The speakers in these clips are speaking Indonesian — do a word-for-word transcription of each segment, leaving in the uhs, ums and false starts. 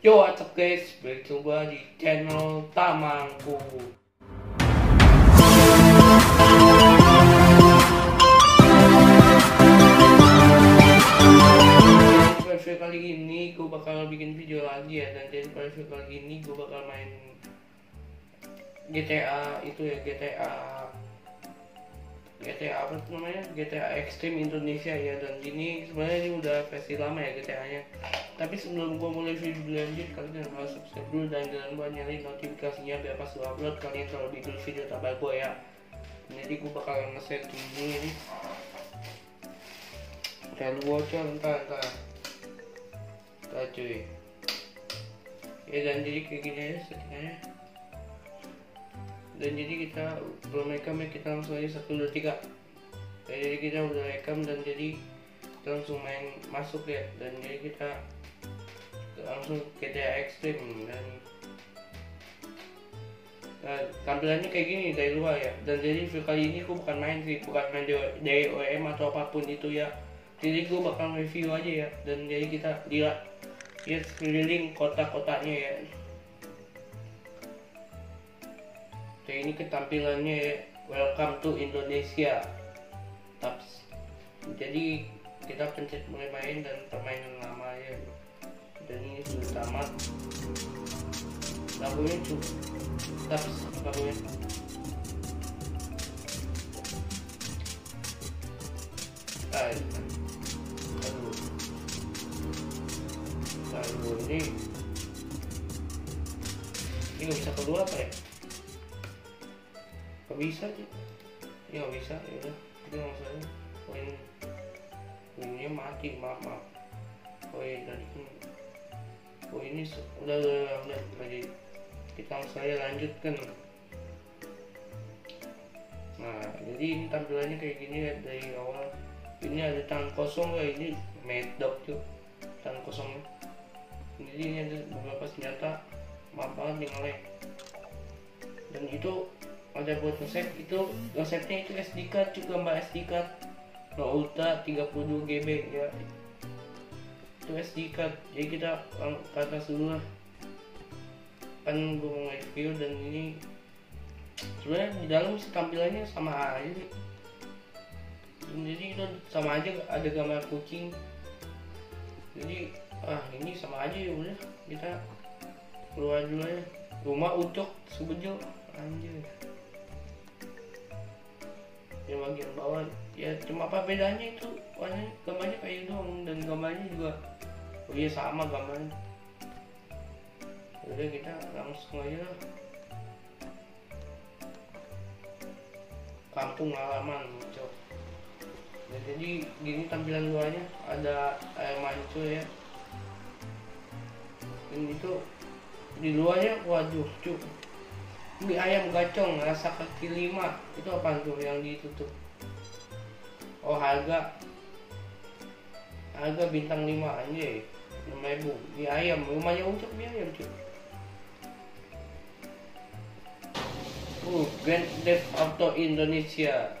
Yo, what's up guys, balik coba di channel Tamangku. Pada video kali ini gue bakal bikin video lagi ya. Dan jadi pada video kali ini gue bakal main G T A itu ya, G T A G T A apa tuh namanya, G T A Extreme Indonesia ya. Dan ini sebenarnya ini udah versi lama ya G T A nya. Tapi sebelum gua mulai video lanjut, kalian harus subscribe dulu dan jangan lupa nyalain notifikasinya biar pas gua upload kalian selalu dulu video terbaru gua ya. Jadi gua bakal nge-setting dulu ini. Jangan bocor ntar ntar ntar cuy ya. Dan jadi kayak gini aja settingannya. Dan jadi kita belum rekam ya, kita langsung aja satu dua tiga. Jadi kita udah rekam dan jadi kita langsung main masuk ya. Dan jadi kita langsung G T A Extreme. Dan nah, tampilannya kayak gini dari luar ya. Dan jadi video kali ini aku bukan main sih, bukan main dari O M atau apapun itu ya. Jadi gue bakal review aja ya. Dan jadi kita lihat lihat sekeliling kota-kotanya ya. Jadi ini ketampilannya ya. Welcome to Indonesia Taps. Jadi kita pencet mulai main dan permainan lama ya. Dan ini sudah tamat. Lagunya cukup Taps lagunya. Ah, lalu lalu ini ini nggak bisa keluar apa ya? Gak bisa sih, ini gak bisa ya udah, itu masalahnya. Poin poinnya mati, maaf maaf. Poin tadi oh ini udah udah udah, udah. Jadi kita saya lanjutkan. Nah jadi ini tampilannya kayak gini ya dari awal. Ini ada tangan kosong ya, ini medok tuh tangan kosongnya. Jadi ini ada beberapa senjata, maaf banget nih nge-lag. Dan itu ada buat nge-save, itu nge-save-nya itu S D card juga mbak, S D card no ultra tiga puluh dua giga byte ya, itu S D card. Jadi kita ke atas dulu lah, kan gue mau review. Dan ini sebenarnya di dalam sih tampilannya sama aja sih. Jadi itu sama aja, ada gambar kucing. Jadi ah ini sama aja ya udah, kita keluar dulu aja. Rumah ucok sebejo anjir. Yang bagian bawah ya cuma apa bedanya itu warnanya, gambarnya kayak doang. Dan gambarnya juga oh iya sama gambarnya. Udah kita langsung aja lah. Kampung halaman cok. Nah, jadi gini tampilan luarnya, ada air mancur ya. Dan itu di luarnya waduh cuk, mie ayam gacong rasa kaki lima. Itu apa tuh yang ditutup? Oh harga harga bintang lima anjay, enam ribu. Mie ayam rumahnya untuk mie ayam cuy. Uh, Grand Theft Auto Indonesia.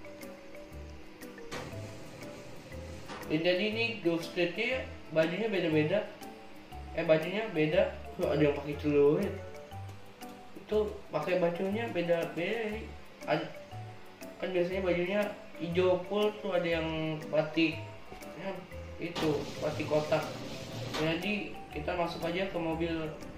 Dan jadi ini Ghost Street-nya bajunya beda-beda. Eh bajunya beda. Tuh ada yang pakai celurit. Itu pakai bajunya beda-beda. Ada, kan biasanya bajunya hijau full, tuh ada yang batik ya, itu batik kotak. Jadi kita masuk aja ke mobil.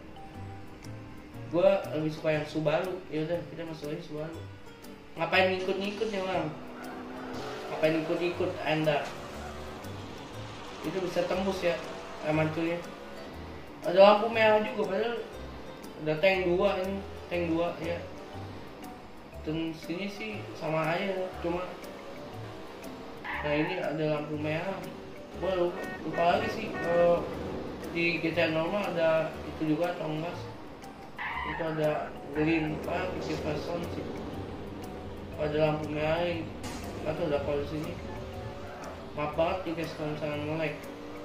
Gua lebih suka yang Subaru. Ya udah kita masuk aja Subaru. Ngapain ngikut-ngikut ya bang? Ngapain ngikut-ngikut anda? Itu bisa tembus ya mancurnya. Ada lampu merah juga, padahal ada tank dua ini, tank dua ya. Dan sini sih sama aja, cuma nah ini ada lampu merah. Gua lupa, lupa lagi sih kalau di G T A normal ada itu juga atau enggak. Itu ada green apa isi person sih. Ada lampu merah atau ada kalau di sini. Maaf banget nih guys kalau misalnya nge-lag.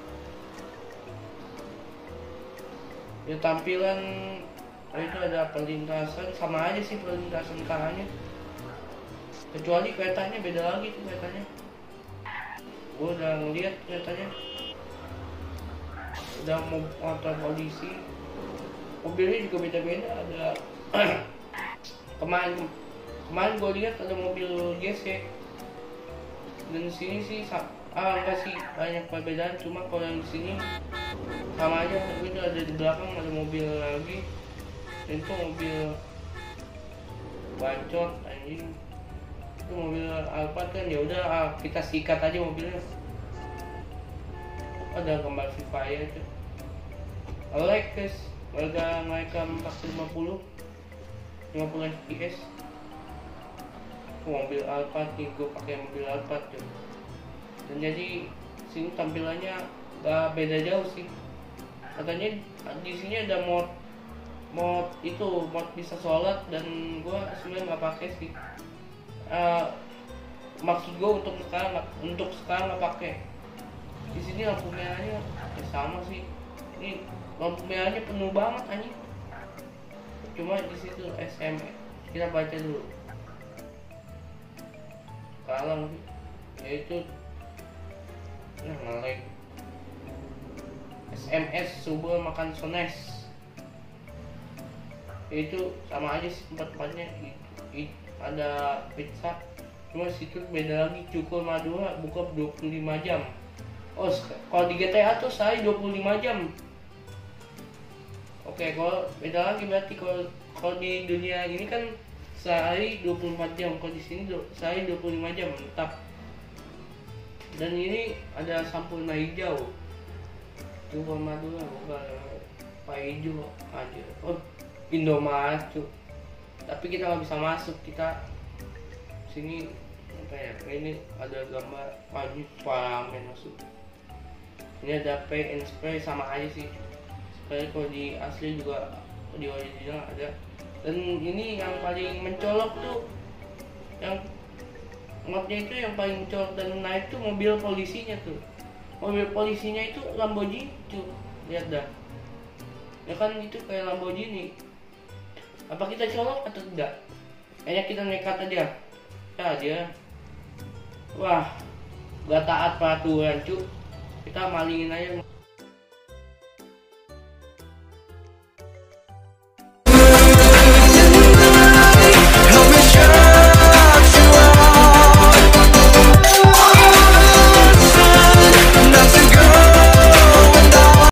Ya tampilan oh itu ada perlintasan, sama aja sih perlintasan K-nya. Kecuali keretanya beda lagi tuh keretanya. Gue udah ngeliat keretanya. ada motor polisi, mobilnya juga beda-beda. Ada kemarin kemarin gue lihat ada mobil G C, dan di sini sih ah enggak sih banyak perbedaan, cuma kalau yang di sini sama aja. Tapi itu ada di belakang ada mobil lagi, dan itu mobil bacot anjing. Itu mobil Alphard kan, ya udah ah, kita sikat aja mobilnya. Ada gambar FIFA ya itu. Like guys, harga mereka empat ratus lima puluh lima puluh F P S. Mobil Alphard nih, gue pakai mobil Alphard tuh. Dan jadi sini tampilannya gak beda jauh sih. Katanya di sini ada mod mod itu mod bisa sholat, dan gue sebenarnya nggak pakai sih. Uh, maksud gue untuk sekarang untuk sekarang nggak pakai. Di sini lampu merahnya ya sama sih. Ini lampu merahnya penuh banget anjing. Cuma di situ S M S kita baca dulu. Kalang yaitu nah ngelek S M S subuh makan sones, itu sama aja sih tempat-tempatnya. Ada pizza, cuma situ beda lagi. Cukul Madura buka dua puluh lima jam. Oh, kalau di G T A tuh sehari dua puluh lima jam. Oke, kalau beda lagi berarti kalau kalau di dunia ini kan sehari dua puluh empat jam, kalau di sini sehari dua puluh lima jam tetap. Dan ini ada sampurna hijau. Cukul Madura buka Pak hijau aja. Oh, Indomaret tuh. Tapi kita nggak bisa masuk, kita sini apa ya? Ini ada gambar wajib ramen masuk. Ini ada pay and spray sama aja sih. Spray kalau di asli juga di original ada. Dan ini yang paling mencolok tuh, yang modnya itu yang paling mencolok dan naik tuh mobil polisinya tuh. Mobil polisinya itu Lamborghini tuh, lihat dah. Ya kan itu kayak Lamborghini. Apa kita colok atau tidak? Kayaknya kita nekat aja. Ya dia, wah, gak taat peraturan cu. Kita malingin aja.